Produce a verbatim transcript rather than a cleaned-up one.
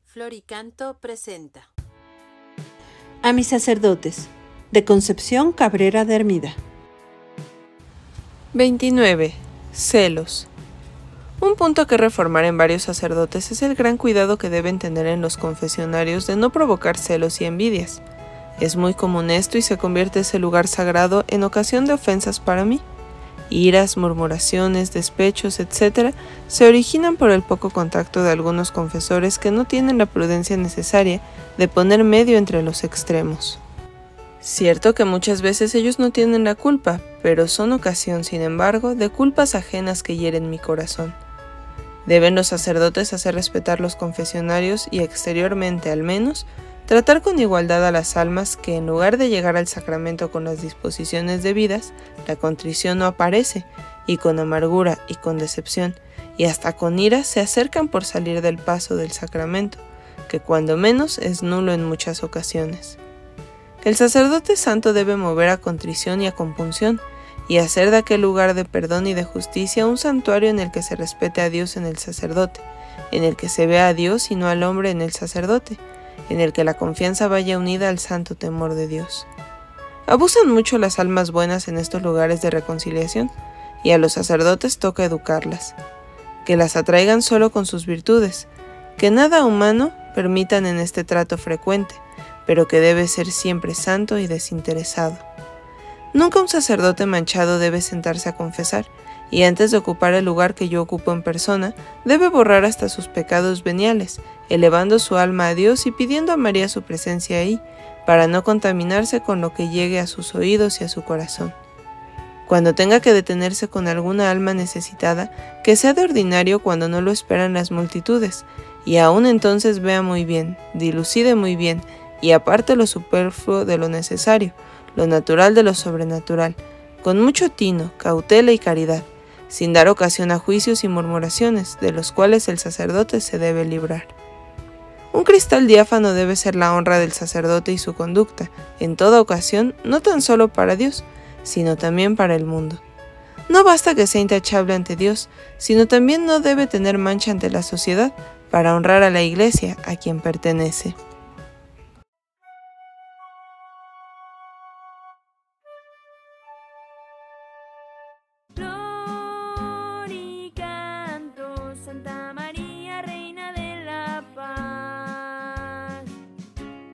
Floricanto presenta A mis sacerdotes, de Concepción Cabrera de Hermida. veintinueve. Celos. Un punto que reformar en varios sacerdotes es el gran cuidado que deben tener en los confesionarios de no provocar celos y envidias. Es muy común esto y se convierte ese lugar sagrado en ocasión de ofensas para mí. Iras, murmuraciones, despechos, etcétera se originan por el poco contacto de algunos confesores que no tienen la prudencia necesaria de poner medio entre los extremos. Cierto que muchas veces ellos no tienen la culpa, pero son ocasión, sin embargo, de culpas ajenas que hieren mi corazón. Deben los sacerdotes hacer respetar los confesionarios y exteriormente, al menos, tratar con igualdad a las almas que, en lugar de llegar al sacramento con las disposiciones debidas, la contrición no aparece, y con amargura y con decepción, y hasta con ira se acercan por salir del paso del sacramento, que cuando menos es nulo en muchas ocasiones. El sacerdote santo debe mover a contrición y a compunción, y hacer de aquel lugar de perdón y de justicia un santuario en el que se respete a Dios en el sacerdote, en el que se vea a Dios y no al hombre en el sacerdote, en el que la confianza vaya unida al santo temor de Dios. Abusan mucho las almas buenas en estos lugares de reconciliación, y a los sacerdotes toca educarlas, que las atraigan solo con sus virtudes, que nada humano permitan en este trato frecuente, pero que debe ser siempre santo y desinteresado. Nunca un sacerdote manchado debe sentarse a confesar, y antes de ocupar el lugar que yo ocupo en persona, debe borrar hasta sus pecados veniales, elevando su alma a Dios y pidiendo a María su presencia ahí, para no contaminarse con lo que llegue a sus oídos y a su corazón. Cuando tenga que detenerse con alguna alma necesitada, que sea de ordinario cuando no lo esperan las multitudes, y aún entonces vea muy bien, dilucide muy bien, y aparte lo superfluo de lo necesario, lo natural de lo sobrenatural, con mucho tino, cautela y caridad, sin dar ocasión a juicios y murmuraciones, de los cuales el sacerdote se debe librar. Un cristal diáfano debe ser la honra del sacerdote y su conducta, en toda ocasión, no tan solo para Dios, sino también para el mundo. No basta que sea intachable ante Dios, sino también no debe tener mancha ante la sociedad, para honrar a la Iglesia a quien pertenece.